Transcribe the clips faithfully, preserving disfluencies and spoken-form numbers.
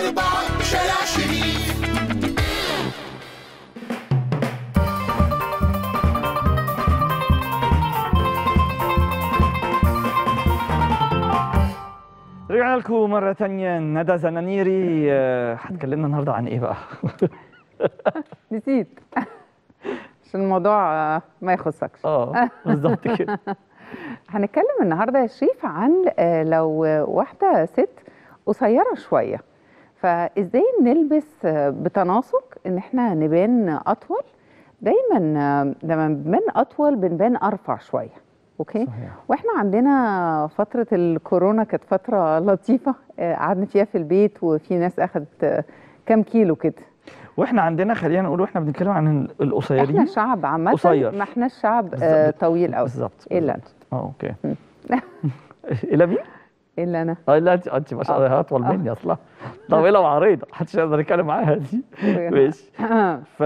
أربعة شارع شريف. رجعنا لكم مرة تانية. ندى زنانيري هتكلمنا النهارده عن ايه بقى؟ نسيت عشان الموضوع ما يخصكش. اه بالظبط كده. هنتكلم النهارده يا شريف عن لو واحدة ست قصيرة شوية، فازاي نلبس بتناسق ان احنا نبان اطول. دايما لما بنبان اطول بنبان ارفع شوية. اوكي صحيح. واحنا عندنا فترة الكورونا كانت فترة لطيفة، قعدنا فيها في البيت وفي ناس اخذت كام كيلو كده. واحنا عندنا خلينا نقول واحنا بنتكلم عن القصيرين، احنا شعب عامة قصير، ما احناش شعب آه طويل قوي. بالظبط الا انا. اه اوكي. الا مين؟ الا انا. اه لا انت انت ما شاء الله اطول مني اصلا، طويله وعريضه محدش يقدر يتكلم معاها دي. ماشي. ف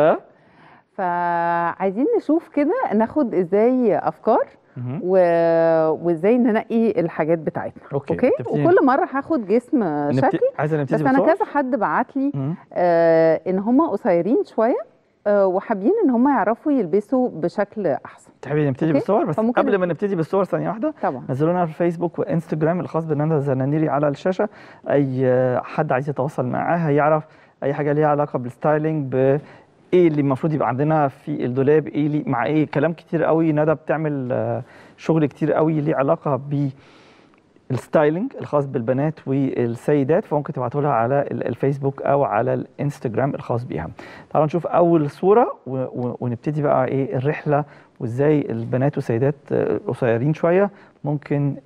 فعايزين نشوف كده ناخد ازاي افكار و... وازاي ننقي الحاجات بتاعتنا. اوكي, أوكي؟ وكل مره هاخد جسم نبت... شكلي. عايزه نبتدي بس انا كذا حد بعت لي آه ان هم قصيرين شويه آه وحابين ان هم يعرفوا يلبسوا بشكل احسن. تحبي نبتدي بالصور؟ بس قبل ما نبتدي بالصور ثانيه واحده طبعا نزلونا على الفيسبوك وانستجرام الخاص بندى زنانيري على الشاشه. اي حد عايز يتواصل معاها يعرف اي حاجه ليها علاقه بالستايلينج، ب ايه اللي المفروض يبقى عندنا في الدولاب، ايه اللي مع ايه. كلام كتير قوي، ندى بتعمل شغل كتير قوي ليه علاقه بالستايلينج الخاص بالبنات والسيدات، فممكن تبعتوا لها على الفيسبوك او على الانستجرام الخاص بيها. تعالوا نشوف اول صوره ونبتدي بقى ايه الرحله، وازاي البنات والسيدات قصيرين شويه ممكن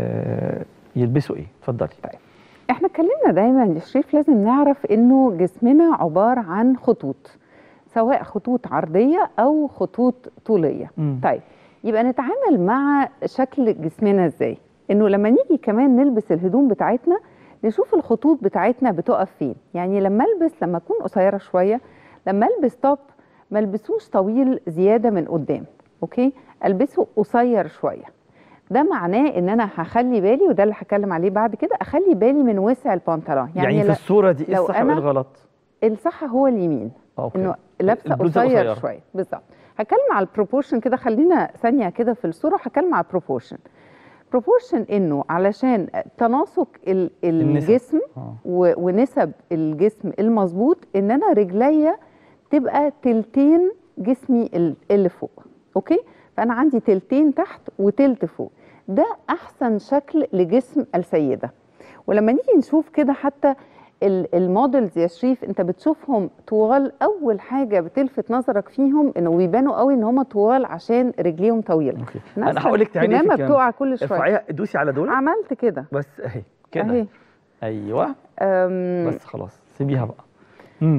يلبسوا ايه. اتفضلي. طيب احنا اتكلمنا دايما يا شريف لازم نعرف انه جسمنا عباره عن خطوط، سواء خطوط عرضيه او خطوط طوليه. م. طيب يبقى نتعامل مع شكل جسمنا ازاي؟ انه لما نيجي كمان نلبس الهدوم بتاعتنا نشوف الخطوط بتاعتنا بتقف فين. يعني لما البس لما اكون قصيره شويه، لما البس توب ما البسوش طويل زياده من قدام. اوكي، البسه قصير شويه. ده معناه ان انا هخلي بالي، وده اللي هتكلم عليه بعد كده، اخلي بالي من وسع البنطلون. يعني, يعني في الصوره دي ايه الصح وايه الغلط؟ الصح هو اليمين. أوكي. انه لابسه قصير شويه. بالظبط. هتكلم على البروبورشن كده، خلينا ثانيه كده في الصوره. هتكلم على البروبورشن. بروبورشن انه علشان تناسق الجسم ونسب الجسم المظبوط ان انا رجليا تبقى تلتين جسمي اللي فوق. اوكي، فانا عندي تلتين تحت وتلت فوق. ده احسن شكل لجسم السيده. ولما نيجي نشوف كده حتى المودلز يا شريف، انت بتشوفهم طوال، اول حاجه بتلفت نظرك فيهم انه بيبانوا قوي ان هم طوال عشان رجليهم طويله. اوكي، انا هقول لك تعملي ايه. بتقع كل شويه. ارفعيها، دوسي على دول. عملت كده بس اهي كده اهي. ايوه بس خلاص سيبيها بقى. امم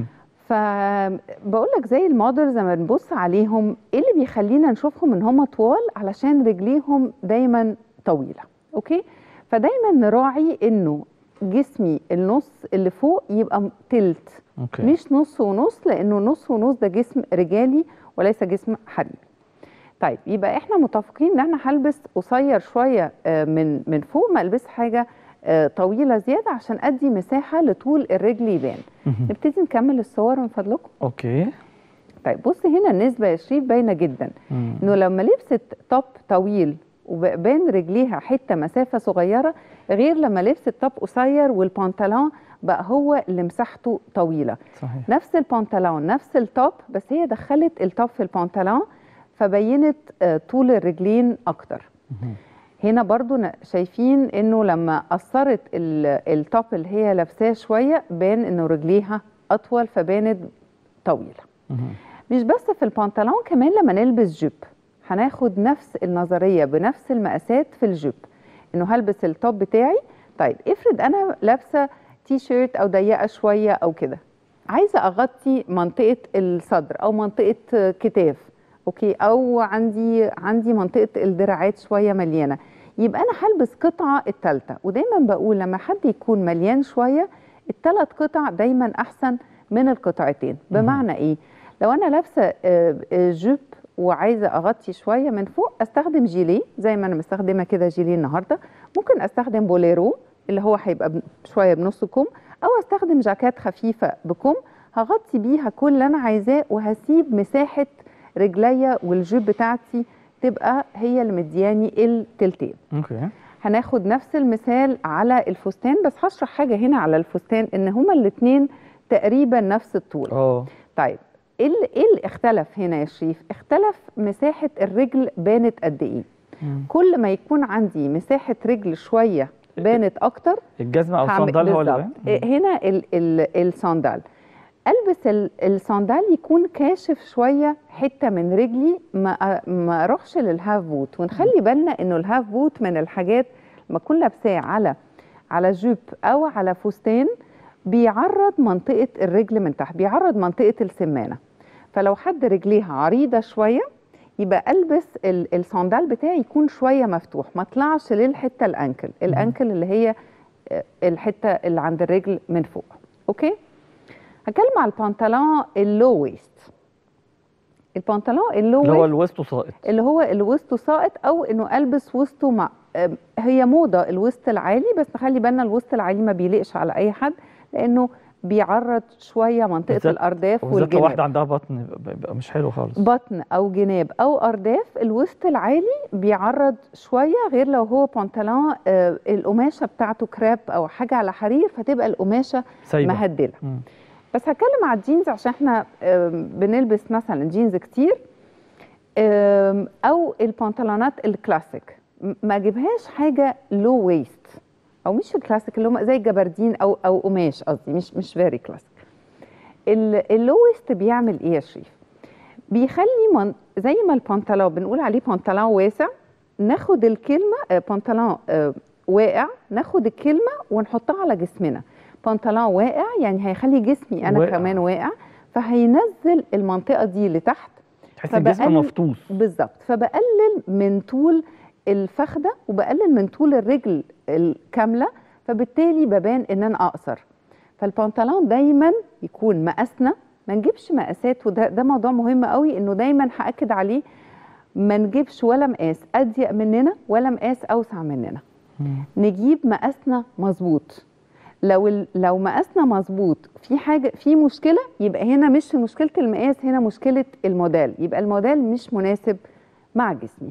فبقول لك زي المودلز لما بنبص عليهم ايه اللي بيخلينا نشوفهم ان هم طوال؟ علشان رجليهم دايما طويله. اوكي، فدايما نراعي انه جسمي النص اللي فوق يبقى تلت. أوكي. مش نص ونص، لانه نص ونص ده جسم رجالي وليس جسم حريمي. طيب يبقى احنا متفقين ان احنا هلبس قصير شويه من من فوق، ما البس حاجه طويله زياده عشان ادي مساحه لطول الرجل يبان. نبتدي نكمل الصور من فضلكم. اوكي. طيب بص هنا النسبه يا شريف باينه جدا. مم. انه لما لبست توب طويل وبان رجليها حته مسافه صغيره، غير لما لبست توب قصير والبنطلون بقى هو اللي مساحته طويله. صحيح. نفس البنطلون نفس التوب، بس هي دخلت التوب في البنطلون فبينت طول الرجلين اكتر. مم. هنا برضو شايفين انه لما قصرت التوب اللي هي لابساه شويه بان انه رجليها اطول فبانت طويله. مم. مش بس في البنطلون، كمان لما نلبس جيب هناخد نفس النظريه بنفس المقاسات في الجيب. انه هلبس التوب بتاعي. طيب افرض انا لابسه تي شيرت او ضيقه شويه او كده، عايزه اغطي منطقه الصدر او منطقه كتاف، اوكي، او عندي عندي منطقه الدراعات شويه مليانه، يبقى انا هلبس قطعه الثالثه. ودايما بقول لما حد يكون مليان شويه الثلاث قطع دايما احسن من القطعتين. بمعنى ايه؟ لو انا لابسه جيب وعايزه اغطي شويه من فوق، استخدم جيليه زي ما انا مستخدمه كده جيليه النهارده. ممكن استخدم بوليرو اللي هو هيبقى شويه بنص كم، او استخدم جاكيت خفيفه بكم هغطي بيها كل اللي انا عايزاه، وهسيب مساحه رجليا والجيب بتاعتي تبقى هي اللي مدياني التلتين. اوكي. هناخد نفس المثال على الفستان، بس هشرح حاجه هنا على الفستان ان هما الاثنين تقريبا نفس الطول. اه طيب ايه اللي ايه اللي اختلف هنا يا شريف؟ اختلف مساحه الرجل بانت قد ايه. مم. كل ما يكون عندي مساحه رجل شويه بانت اكتر، الجزمه او هعمل- الصندال هو اللي بالظبط. باين؟ إيه هنا ال ال الصندال، البس ال- الصندال يكون كاشف شويه حته من رجلي، ما أ- ما اروحش للهاف بوت. ونخلي بالنا انه الهاف بوت من الحاجات لما اكون لابساه على على جيب او على فستان بيعرض منطقه الرجل من تحت، بيعرض منطقه السمانه. فلو حد رجليها عريضه شويه يبقى البس ال- الصندال بتاعي يكون شويه مفتوح، ما اطلعش للحته الانكل، الانكل اللي هي آه، الحته اللي عند الرجل من فوق. اوكي. هتكلم على البنطلون اللو ويست. البنطلون اللو اللي هو ويست الوسط ساقط. اللي هو اللي وسطه ساقط، او انه البس وسطه مع آه، هي موضه الوسط العالي، بس نخلي بالنا الوسط العالي ما بيليقش على اي حد لانه بيعرض شويه منطقه بالذات- الارداف وبالذات لو واحده والجناب. عندها بطن بيبقى بيبقى مش حلو خالص. بطن او جناب او ارداف، الوسط العالي بيعرض شويه، غير لو هو بنطلون آه، القماشه بتاعته كراب او حاجه على حرير فتبقى القماشه سايبه. مهدله. مم. بس هتكلم على الجينز عشان احنا آم، بنلبس مثلا جينز كتير، آم، او البنطلونات الكلاسيك م- ما اجيبهاش حاجه لو ويست، او مش الكلاسيك اللي هم زي الجبردين او او قماش، قصدي مش مش فيري كلاسيك. اللو ويست بيعمل ايه يا شريف؟ بيخلي من زي ما البنطلون بنقول عليه بنطلون واسع، ناخد الكلمه آه، بنطلون آه، واقع، ناخد الكلمه ونحطها على جسمنا. بنطلون واقع يعني هيخلي جسمي انا واقع. كمان واقع، فهينزل المنطقه دي لتحت. تحس الجسم فبقلل- مفطوس. بالظبط، فبقلل من طول الفخده وبقلل من طول الرجل الكامله، فبالتالي ببان ان انا اقصر. فالبنطلون دايما يكون مقاسنا، ما نجيبش مقاسات، وده ده موضوع مهم قوي انه دايما هاكد عليه، ما نجيبش ولا مقاس اضيق مننا ولا مقاس اوسع مننا. مم. نجيب مقاسنا مظبوط. لو ال- لو مقاسنا مظبوط في حاجه في مشكله، يبقى هنا مش مشكله المقاس، هنا مشكله الموديل، يبقى الموديل مش مناسب مع جسمي.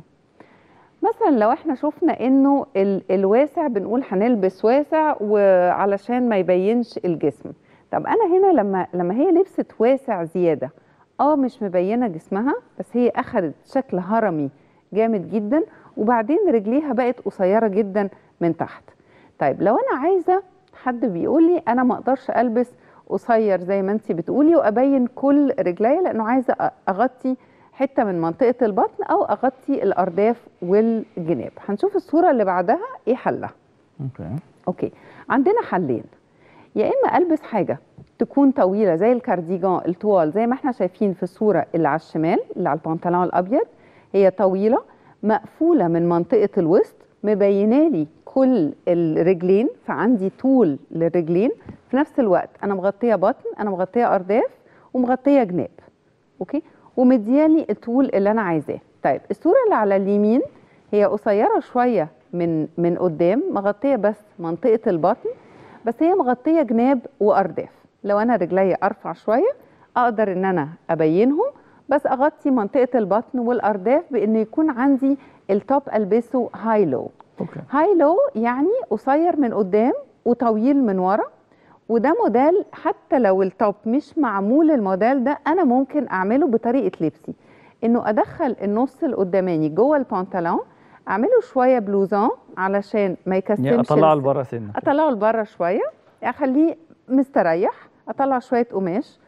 مثلا لو احنا شفنا انه ال- الواسع بنقول هنلبس واسع وعلشان ما يبينش الجسم. طب انا هنا لما لما هي لبست واسع زياده، اه مش مبينه جسمها، بس هي اخذت شكل هرمي جامد جدا، وبعدين رجليها بقت قصيره جدا من تحت. طيب لو انا عايزه، حد بيقول لي انا ما اقدرش البس قصير زي ما انت بتقولي وابين كل رجليا، لانه عايزه أ- اغطي حته من منطقه البطن او اغطي الارداف والجناب. هنشوف الصوره اللي بعدها ايه حلها. اوكي. اوكي، عندنا حلين. يا اما البس حاجه تكون طويله زي الكارديجان الطوال زي ما احنا شايفين في الصوره اللي على الشمال اللي على البنطلون الابيض، هي طويله مقفوله من منطقه الوسط، مبينه لي كل الرجلين، فعندي طول للرجلين، في نفس الوقت انا مغطيه بطن، انا مغطيه ارداف ومغطيه جناب. اوكي، ومدياني الطول اللي انا عايزاه. طيب الصوره اللي على اليمين هي قصيره شويه من من قدام، مغطيه بس منطقه البطن، بس هي مغطيه جناب وارداف. لو انا رجلي ارفع شويه اقدر ان انا ابينهم، بس اغطي منطقه البطن والارداف بان يكون عندي التوب البسه هاي لو. اوكي. هاي لو يعني قصير من قدام وطويل من ورا، وده موديل حتى لو التوب مش معمول الموديل ده انا ممكن اعمله بطريقه لبسي، انه ادخل النص القداماني جوه البنطلون، اعمله شويه بلوزون علشان ما يكسمش، يعني اطلعه الس- لبره سنه. اطلعه لبره شويه، اخليه مستريح، اطلع شويه قماش،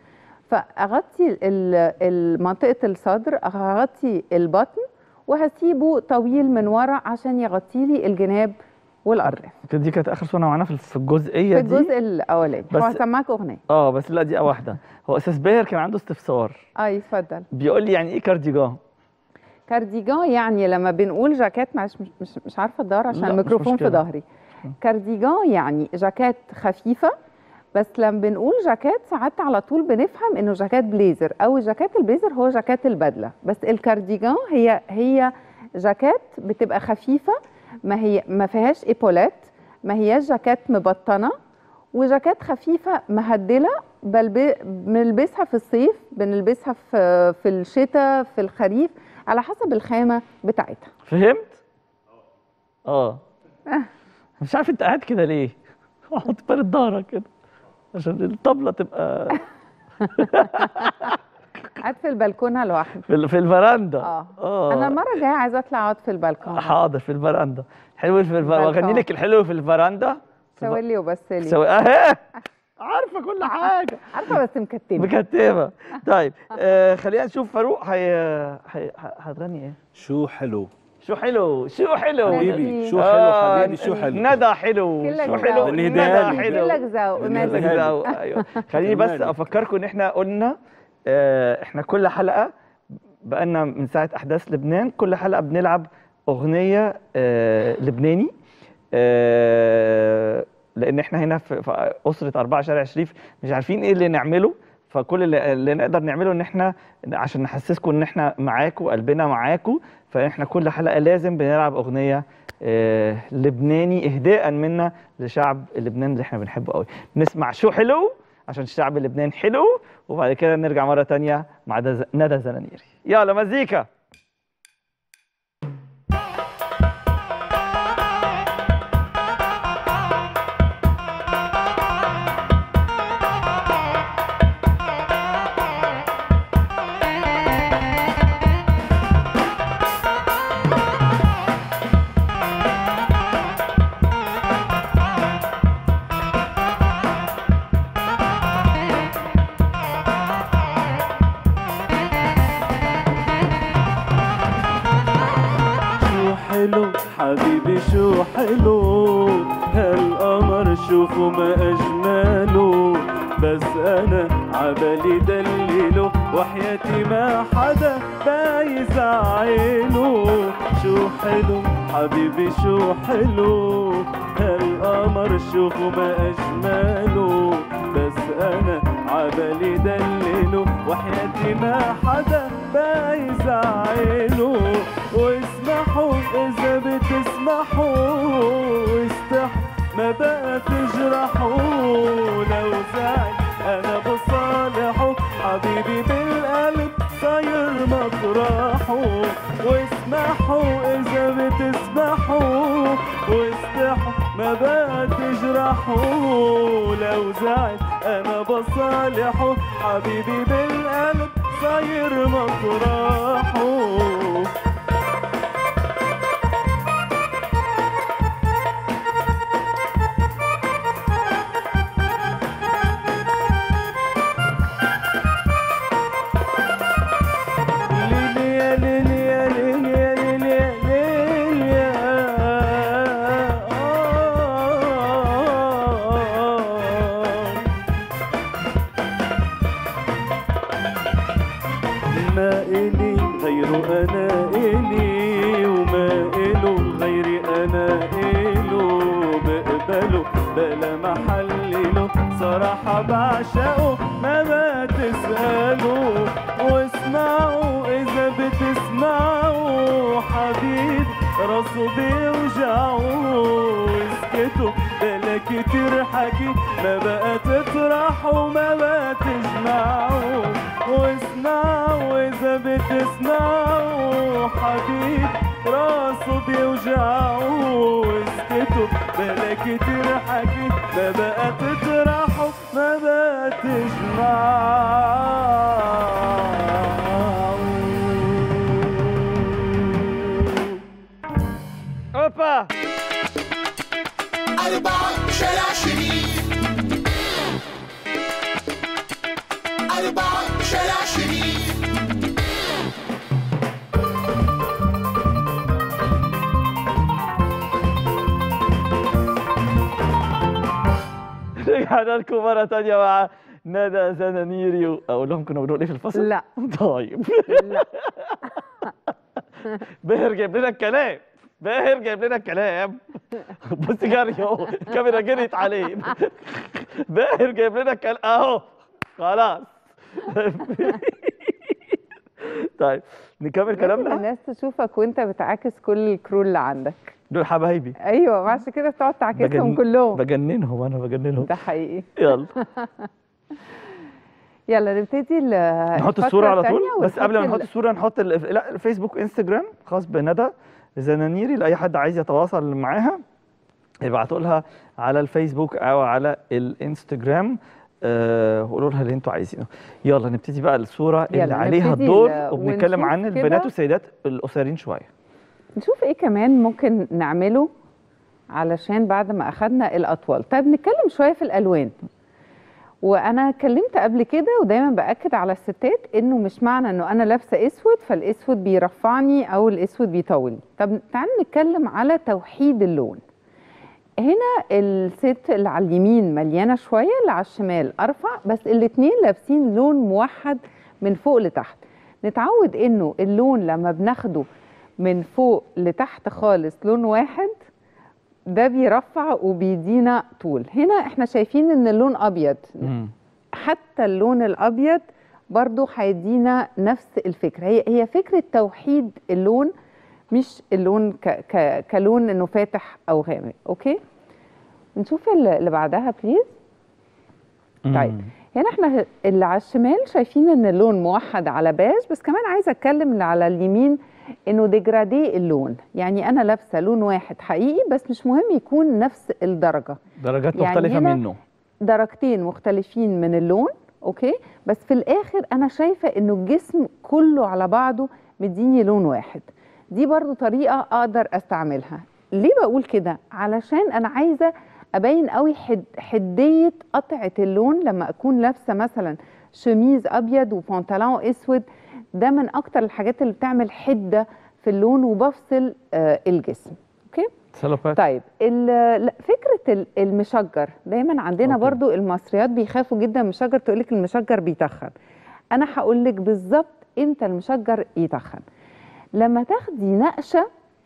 فاغطي ال- ال- منطقه الصدر، اغطي البطن، وهسيبه طويل من ورا عشان يغطي لي الجناب والارداف. كده دي كانت اخر صوره معانا في في الجزئيه في دي. الجزء الاولاني بس- وهسمعك اغنيه. اه بس لا دي واحده. هو استاذ باهر كان عنده استفسار، اه اتفضل. بيقول لي يعني ايه كارديجان؟ كارديجان يعني لما بنقول جاكيت، معلش مش مش, مش عارفه الدار عشان لا، مش الميكروفون في مشكلة. ظهري. كارديجان يعني جاكيت خفيفه، بس لما بنقول جاكيت ساعات على طول بنفهم انه جاكيت بليزر، او جاكيت البليزر هو جاكيت البدله، بس الكارديجان هي هي جاكيت بتبقى خفيفه، ما هي ما فيهاش ايبولات، ما هياش جاكيت مبطنه، وجاكيت خفيفه مهدله بل بنلبسها في الصيف، بنلبسها في في الشتاء، في الخريف، على حسب الخامه بتاعتها. فهمت؟ اه مش عارف انت قاعد كده ليه؟ اقعد بارد ظهرك كده عشان الطبله تبقى قاعد في البلكونه لوحدي في ال- في الفرندا. اه اه انا المره الجايه عايزه اطلع اقعد في البلكونه. حاضر في الفرندا. حلو في الفرندا، البلكون. واغني لك الحلو في الفرندا. شاولي وبسلي. سوي اهي عارفه كل حاجه. عارفه بس مكتبه. مكتبه. طيب آه خلينا نشوف فاروق هي... هي... هتغني ايه؟ شو حلو شو حلو شو حلو حبيبي، شو آه، حلو حبيبي، شو حلو ندى حلو كلك شو ذوق. حلو اللي ندى هداها لي. حلو كلك ذوق اللي نادي. كلك هداها ذوق. ايوه خليني بس كمالي. افكركم ان احنا قلنا آه احنا كل حلقه بقالنا من ساعه احداث لبنان كل حلقه بنلعب اغنيه آه لبناني، آه لان احنا هنا في, في اسره أربعة شارع شريف مش عارفين ايه اللي نعمله، فكل اللي, اللي نقدر نعمله ان احنا عشان نحسسكم ان احنا معاكم قلبنا معاكم، فاحنا كل حلقه لازم بنلعب اغنيه آه لبناني اهداء منا لشعب لبنان اللي احنا بنحبه قوي. نسمع شو حلو عشان الشعب اللبناني حلو، وبعد كده نرجع مره تانية مع دز- ندى زنانيري. يلا مزيكا. شو حلو حبيبي، شو حلو هالقمر، شوفوا ما أجمله، بس أنا عبالي دلله، وحياتي ما حدا بايز عينه. شو حلو حبيبي، شو حلو هالقمر، شوفوا ما أجمله، بس أنا عبالي دلله، وحياتي ما حدا بايز عينه. واسمحوا إذا بتسمحوا، واستحوا ما بقى تجرحوا، لو زعل أنا بصالحه، حبيبي بالقلب صاير مطرحه. واسمحوا إذا بتسمحوا، واستحوا ما بقى تجرحوا، لو زعل أنا بصالحه، حبيبي بالقلب صاير مطرحه. ما إلي غيره أنا إلي، وما إله غيري أنا إله، بقبله بلا محلله، صراحة بعشقه ما ما تسأله. واسمعوا إذا بتسمعوا، حبيبي راسه بيوجعه، اسكتوا بلا كتير حكي، ما بقى تطرحوا ما بقى تجمعوا. واسمعوا إذا بتسمعوا، حبيبي راسه بيوجعه، اسكتوا بلا كتير حكي، ما بقى تطرحوا ما بقى تجمعوا. اوبا أربعة شارع شريف، أربعة شارع شريف. رجعنا لكم مرة تانية مع ندى زنانيري. أقول لهم كنا بنقول إيه في الفصل؟ لا. طيب لا. باهر جايب لنا الكلام، باهر جايب لنا الكلام. بص جري اهو، الكاميرا جريت عليه. باهر جايب لنا الكلام اهو، خلاص. طيب نكمل لازم كلامنا. الناس تشوفك وانت بتعاكس كل الكرو اللي عندك. دول حبايبي. ايوه عشان كده بتقعد تعكسهم بجن... كلهم. بجننهم انا بجننهم. ده حقيقي. يلا يلا نبتدي نحط الصوره على طول. بس قبل ما نحط الصوره نحط ال... لا الفيسبوك انستجرام خاص بندى زنانيري، لاي حد عايز يتواصل معاها ابعتوا لها على الفيسبوك او على الانستجرام، أه وقولوا لها اللي انتوا عايزينه. يلا نبتدي بقى الصوره اللي عليها الدور، وبنتكلم عن البنات والسيدات القصيرين شويه. نشوف ايه كمان ممكن نعمله علشان بعد ما اخدنا الاطوال. طيب نتكلم شويه في الالوان. وانا اتكلمت قبل كده ودايما باكد على الستات انه مش معنى انه انا لابسه اسود فالاسود بيرفعني او الاسود بيطولني. طب تعالوا نتكلم على توحيد اللون. هنا الست اللي على اليمين مليانه شويه، اللي على الشمال ارفع، بس الاثنين لابسين لون موحد من فوق لتحت. نتعود انه اللون لما بناخده من فوق لتحت خالص لون واحد ده بيرفع وبيدينا طول. هنا احنا شايفين ان اللون ابيض، حتى اللون الابيض برضو هيدينا نفس الفكره. هي هي فكره توحيد اللون، مش اللون ك ك كلون انه فاتح او غامق. اوكي نشوف اللي بعدها بليز. طيب هنا احنا اللي على الشمال شايفين ان اللون موحد على بيج، بس كمان عايزه اتكلم اللي على اليمين انه ديجرادي اللون، يعني انا لابسه لون واحد حقيقي بس مش مهم يكون نفس الدرجه، درجات يعني مختلفه منه، درجتين مختلفين من اللون. اوكي بس في الاخر انا شايفه انه الجسم كله على بعضه مديني لون واحد. دي برضو طريقه اقدر استعملها. ليه بقول كده؟ علشان انا عايزه ابين قوي حد حديه قطعه اللون. لما اكون لابسه مثلا شميز ابيض وبنطلون اسود، ده من اكتر الحاجات اللي بتعمل حده في اللون وبفصل آه الجسم. اوكي سلوبات. طيب فكره المشجر دايما عندنا أوكي. برضو المصريات بيخافوا جدا من المشجر، تقول لك المشجر بيتخن. انا هقول لك بالظبط امتى المشجر يتخن. لما تاخدي نقشه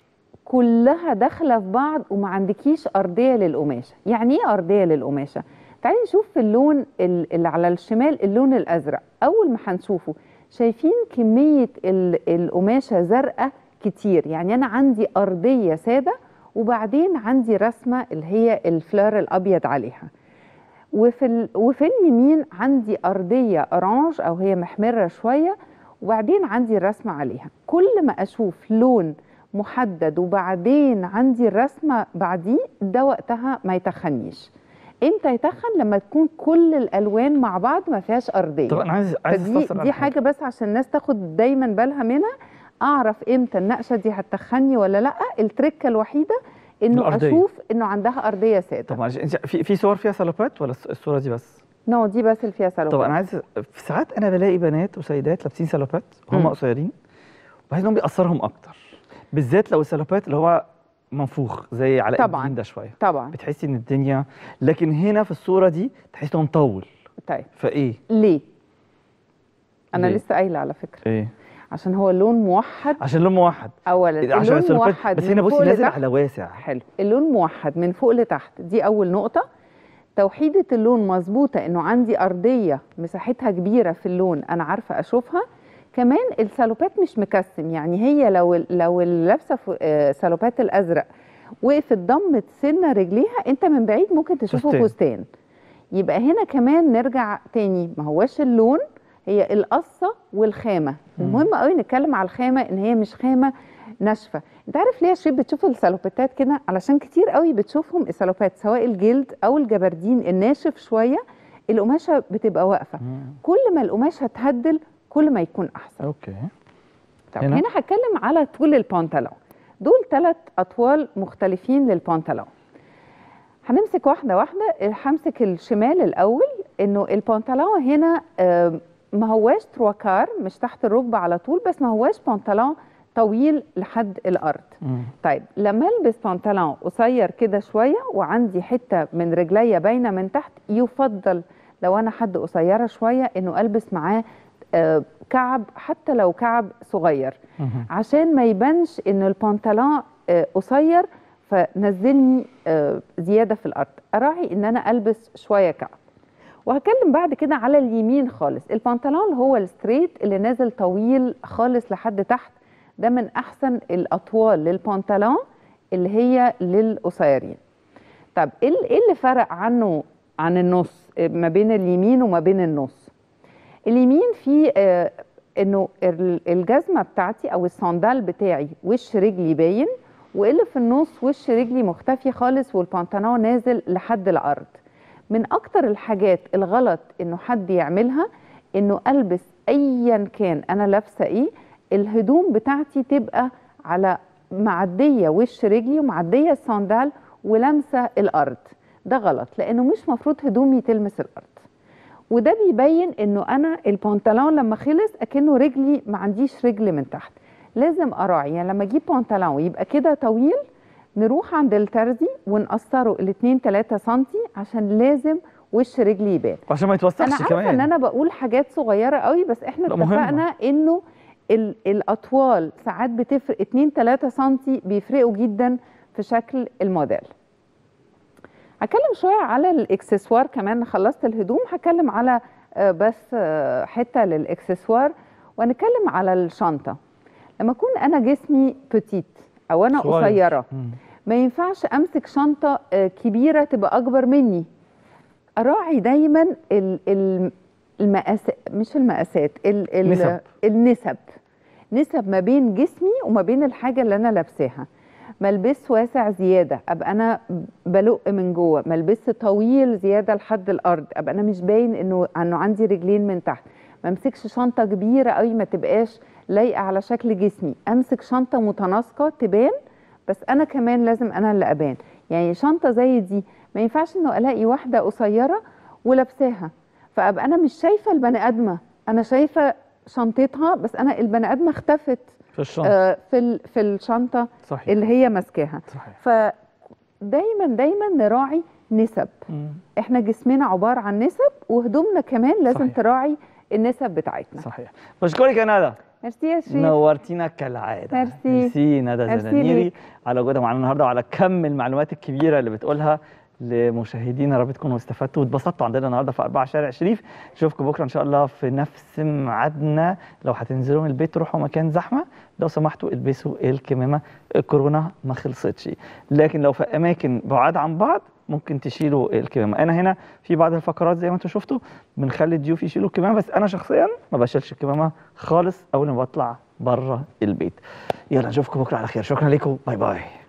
كلها داخله في بعض وما عندكيش ارضيه للقماشه. يعني ايه ارضيه للقماشه؟ تعالي نشوف في اللون اللي على الشمال، اللون الازرق. اول ما هنشوفه شايفين كميه القماشه زرقاء كتير، يعني انا عندي ارضيه ساده وبعدين عندي رسمه اللي هي الفلار الابيض عليها. وفي ال... وفي اليمين عندي ارضيه اورانج او هي محمره شويه وبعدين عندي الرسمه عليها. كل ما اشوف لون محدد وبعدين عندي الرسمه بعديه، ده وقتها ما يتخنيش. امتى يتخن؟ لما تكون كل الالوان مع بعض ما فيهاش ارضيه. طب انا عايز عايز دي, دي حاجه بس عشان الناس تاخد دايما بالها منها، اعرف امتى النقشه دي هتتخني ولا لا. التركه الوحيده انه الأرضية. اشوف انه عندها ارضيه ساده. طب معلش انت في في صور فيها سلوبات ولا الصوره دي بس؟ نو no, دي بس اللي فيها سلوبات. طب انا عايز، في ساعات انا بلاقي بنات وسيدات لابسين سلوبات وهم قصيرين وبحس انهم بيأثرهم اكتر، بالذات لو السلوبات اللي هو منفوخ زي علاء الدين ده شويه. طبعا بتحسي ان الدنيا، لكن هنا في الصوره دي تحسي انه مطول. طيب فايه؟ ليه؟ انا ليه؟ لسه قايله على فكره. ايه؟ عشان هو اللون موحد. عشان اللون موحد. اولا عشان اللون موحد، بس هنا بصي نازل على واسع. حلو، اللون موحد من فوق لتحت، دي اول نقطه. توحيده اللون مظبوطه، انه عندي ارضيه مساحتها كبيره في اللون انا عارفه اشوفها. كمان السالوبات مش مكسم، يعني هي لو لو اللابسه سالوبات الازرق وقفت ضمت سنه رجليها، انت من بعيد ممكن تشوفه فستان. فستان. يبقى هنا كمان نرجع تاني، ما هواش اللون، هي القصه والخامه. المهم قوي نتكلم على الخامه، ان هي مش خامه ناشفه. انت عارف ليه يا شريف بتشوف السالوباتات كده؟ علشان كتير قوي بتشوفهم السالوبات سواء الجلد او الجبردين الناشف شويه، القماشه بتبقى واقفه. كل ما القماشه تهدل كل ما يكون احسن. اوكي. طب هنا, هنا هتكلم على طول البنطلون. دول ثلاث اطوال مختلفين للبنطلون. هنمسك واحده واحده. همسك الشمال الاول. انه البنطلون هنا ما هواش تروكار، مش تحت الركبه على طول، بس ما هواش بنطلون طويل لحد الارض. مم. طيب لما البس بنطلون قصير كده شويه وعندي حته من رجليا باينه من تحت، يفضل لو انا حد قصيره شويه انه البس معاه آه كعب، حتى لو كعب صغير. مم. عشان ما يبانش ان البنطلون آه قصير فنزلني آه زياده في الارض. اراعي ان انا البس شويه كعب. وهكلم بعد كده على اليمين خالص. البنطلون هو الستريت اللي نازل طويل خالص لحد تحت، ده من احسن الاطوال للبنطلون اللي هي للقصيرين. طب ايه اللي فرق عنه عن النص ما بين اليمين وما بين النص؟ اليمين فيه آه انه الجزمه بتاعتي او الصندال بتاعي وش رجلي باين، واللي في النص وش رجلي مختفي خالص والبنطلون نازل لحد الارض. من اكتر الحاجات الغلط انه حد يعملها انه البس ايا كان انا لابسه ايه، الهدوم بتاعتي تبقى على معديه وش رجلي ومعديه الصندال ولامسه الارض. ده غلط لانه مش مفروض هدومي تلمس الارض، وده بيبين انه انا البنطلون لما خلص اكنه رجلي ما عنديش رجل من تحت. لازم اراعي يعني لما اجيب بنطلون يبقى كده طويل نروح عند الترزي ونقصره الاتنين تلاتة سنتي عشان لازم وش رجلي يبان، عشان ما يتوسخش كمان. انا عارفه ان انا بقول حاجات صغيره قوي، بس احنا اتفقنا انه الاطوال ساعات بتفرق اتنين تلاتة سنتي، بيفرقوا جدا في شكل الموديل. هتكلم شويه على الاكسسوار كمان. خلصت الهدوم، هتكلم على بس حته للاكسسوار، وهنتكلم على الشنطه. لما اكون انا جسمي بتيت او انا قصيره ما ينفعش امسك شنطه كبيره تبقى اكبر مني. اراعي دايما المقاسات، مش المقاسات، النسب. النسب نسب ما بين جسمي وما بين الحاجه اللي انا لابساها. ملبس واسع زياده ابقى انا بلق من جوه، ملبس طويل زياده لحد الارض ابقى انا مش باين انه انه عندي رجلين من تحت. ما امسكش شنطه كبيره قوي ما تبقاش لايقه على شكل جسمي. امسك شنطه متناسقه تبان، بس انا كمان لازم انا اللي ابان. يعني شنطه زي دي ما ينفعش انه الاقي واحده قصيره ولابساها فابقى انا مش شايفه البني ادمه، انا شايفه شنطتها بس انا البني ادمه اختفت في الشنطه آه في في الشنطه صحيح. اللي هي ماسكاها. فدايما دايما نراعي نسب. مم. احنا جسمنا عباره عن نسب، وهدومنا كمان لازم صحيح. تراعي النسب بتاعتنا. صحيح. بشكرك يا ندى. ميرسي يا شريف، نورتينا كالعاده. ميرسي ميرسي ندى زنانيري على وجودها معانا النهارده وعلى كم المعلومات الكبيره اللي بتقولها لمشاهدينا. يا رب تكونوا استفدتوا واتبسطتوا عندنا النهارده في أربعة شارع شريف. نشوفكم بكره ان شاء الله في نفس ميعادنا. لو هتنزلوا من البيت تروحوا مكان زحمه لو سمحتوا البسوا الكمامه، الكورونا ما خلصتش. لكن لو في اماكن بعاد عن بعض ممكن تشيلوا الكمامه. انا هنا في بعض الفقرات زي ما انتم شفتوا بنخلي الضيوف يشيلوا الكمامه، بس انا شخصيا ما بشيلش الكمامه خالص اول ما بطلع بره البيت. يلا نشوفكم بكره على خير. شكرا لكم، باي باي.